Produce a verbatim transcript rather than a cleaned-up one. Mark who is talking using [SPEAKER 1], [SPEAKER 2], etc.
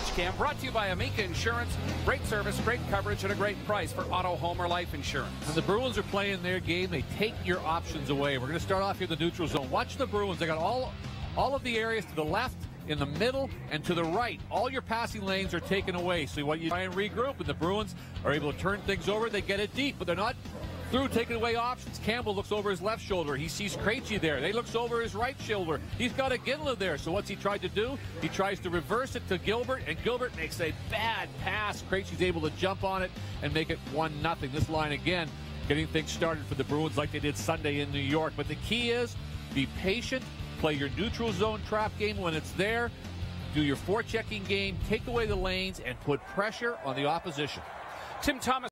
[SPEAKER 1] Switch Cam, brought to you by Amica Insurance. Great service, great coverage, and a great price for auto, home, or life insurance.
[SPEAKER 2] When the Bruins are playing their game, they take your options away. We're going to start off here in the neutral zone. Watch the Bruins. They got all, all of the areas to the left, in the middle, and to the right. All your passing lanes are taken away. So what you try and regroup, and the Bruins are able to turn things over. They get it deep, but they're not through taking away options. Campbell looks over his left shoulder. He sees Krejci there. They looks over his right shoulder. He's got a Ginla there. So what's he tried to do? He tries to reverse it to Gilbert, and Gilbert makes a bad pass. Krejci's able to jump on it and make it one nothing. This line again getting things started for the Bruins like they did Sunday in New York. But the key is be patient. Play your neutral zone trap game when it's there. Do your forechecking game. Take away the lanes and put pressure on the opposition.
[SPEAKER 1] Tim Thomas.